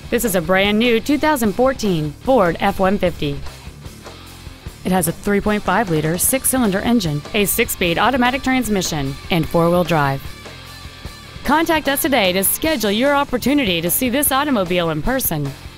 This is a brand new 2014 Ford F-150. It has a 3.5-liter six-cylinder engine, a 6-speed automatic transmission, and 4-wheel drive. Contact us today to schedule your opportunity to see this automobile in person.